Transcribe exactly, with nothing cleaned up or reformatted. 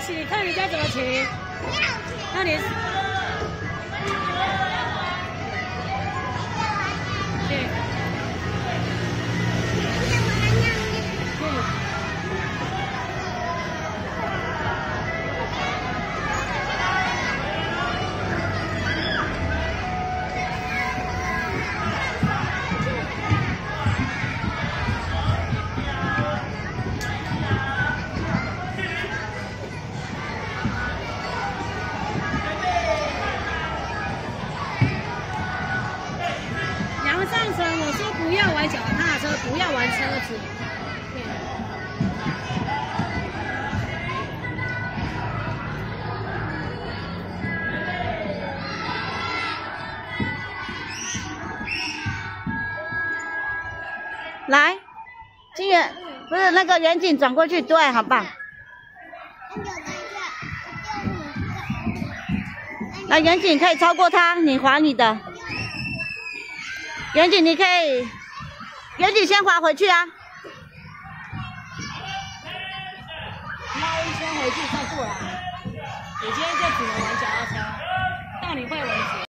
骑，看人家怎么骑。那你。 上车，我说不要玩脚踏车，不要玩车子。 来，金远不是那个远景转过去，对，好棒。来，远景可以超过他，你滑你的。 远景，你可以，远景先滑回去啊。 绕一圈回去再过来。你今天就只能玩脚踏车，到你会为止。